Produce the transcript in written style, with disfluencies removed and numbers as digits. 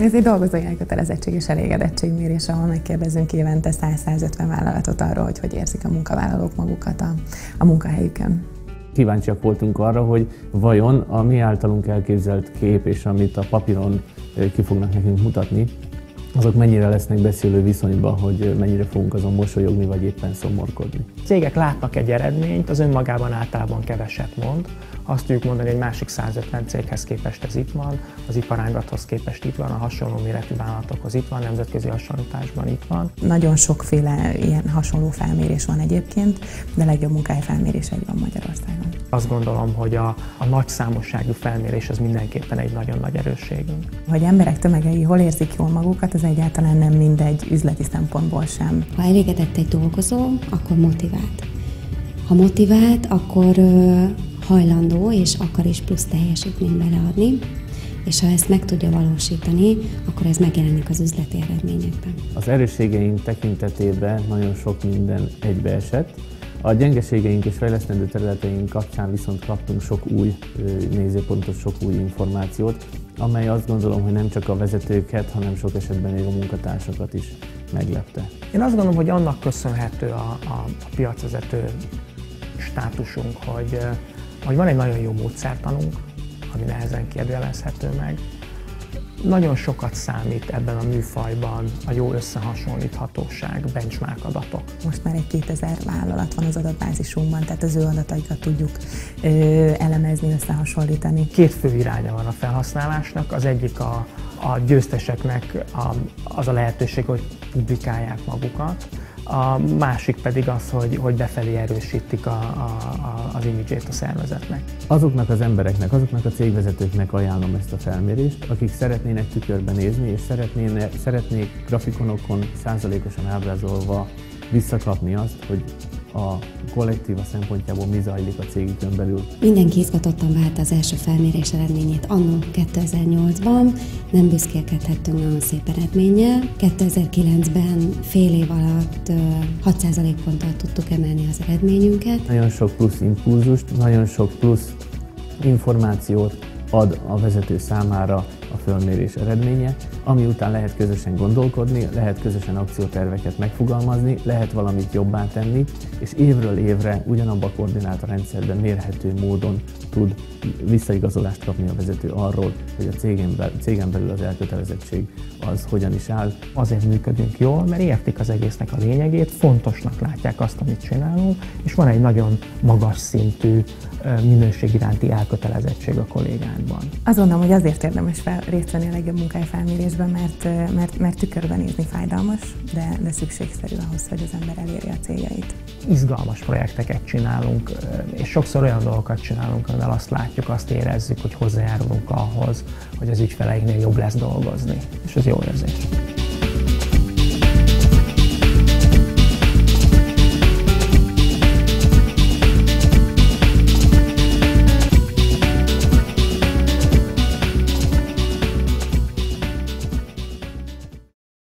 Ez egy dolgozói elkötelezettség és elégedettségmérés, ahol megkérdezünk évente 100-150 vállalatot arról, hogy érzik a munkavállalók magukat a munkahelyükön. Kíváncsiak voltunk arra, hogy vajon a mi általunk elképzelt kép és amit a papíron ki fognak nekünk mutatni, azok mennyire lesznek beszélő viszonyban, hogy mennyire fogunk azon mosolyogni, vagy éppen szomorkodni. Cégek látnak egy eredményt, az önmagában általában keveset mond. Azt tudjuk mondani, hogy egy másik 150 céghez képest ez itt van, az iparágathoz képest itt van, a hasonló méretű vállalatokhoz itt van, nemzetközi hasonlításban itt van. Nagyon sokféle ilyen hasonló felmérés van egyébként, de a legjobb munkahelyfelmérés egy van Magyarországon. Azt gondolom, hogy a nagy számosságú felmérés az mindenképpen egy nagyon nagy erősségünk. Hogy emberek tömegei hol érzik jól magukat, az egyáltalán nem mindegy üzleti szempontból sem. Ha elégedett egy dolgozó, akkor motivált. Ha motivált, akkor hajlandó és akar is plusz teljesítményt beleadni, és ha ezt meg tudja valósítani, akkor ez megjelenik az üzleti eredményekben. Az erősségeink tekintetében nagyon sok minden egybeesett. A gyengeségeink és fejlesztendő területeink kapcsán viszont kaptunk sok új nézőpontot, sok új információt, amely azt gondolom, hogy nem csak a vezetőket, hanem sok esetben még a munkatársakat is meglepte. Én azt gondolom, hogy annak köszönhető a piacvezető státusunk, hogy van egy nagyon jó módszertanunk, ami nehezen kérdőjelezhető meg. Nagyon sokat számít ebben a műfajban a jó összehasonlíthatóság, benchmark adatok. Most már egy 2000 vállalat van az adatbázisunkban, tehát az ő adataikat tudjuk elemezni, összehasonlítani. Két fő iránya van a felhasználásnak, az egyik a győzteseknek az a lehetőség, hogy publikálják magukat, a másik pedig az, hogy befelé erősítik az imidzsét a szervezetnek. Azoknak az embereknek, azoknak a cégvezetőknek ajánlom ezt a felmérést, akik szeretnének tükörbe nézni, és szeretnék grafikonokon százalékosan ábrázolva visszakapni azt, hogy a kollektíva szempontjából mi zajlik a cégükön belül. Mindenki izgatottan várta az első felmérés eredményét annó 2008-ban, nem büszkélkedhettünk nagyon szép eredménnyel. 2009-ben fél év alatt 6% ponttal tudtuk emelni az eredményünket. Nagyon sok plusz impulzust, nagyon sok plusz információt ad a vezető számára a fölmérés eredménye, ami után lehet közösen gondolkodni, lehet közösen akcióterveket megfogalmazni, lehet valamit jobbá tenni, és évről évre ugyanabba a koordináta rendszerben mérhető módon tud visszaigazolást kapni a vezető arról, hogy a cégen belül az elkötelezettség az hogyan is áll. Azért működünk jól, mert értik az egésznek a lényegét, fontosnak látják azt, amit csinálunk, és van egy nagyon magas szintű minőség iránti elkötelezettség a kollégákban. Azt gondolom, hogy azért érdemes részt venni a legjobb munkahelyfelmérésben, mert tükörben nézni fájdalmas, de szükségszerű ahhoz, hogy az ember elérje a céljait. Izgalmas projekteket csinálunk, és sokszor olyan dolgokat csinálunk, amivel azt látjuk, azt érezzük, hogy hozzájárulunk ahhoz, hogy az ügyfeleiknél jobb lesz dolgozni, és ez jó érzés.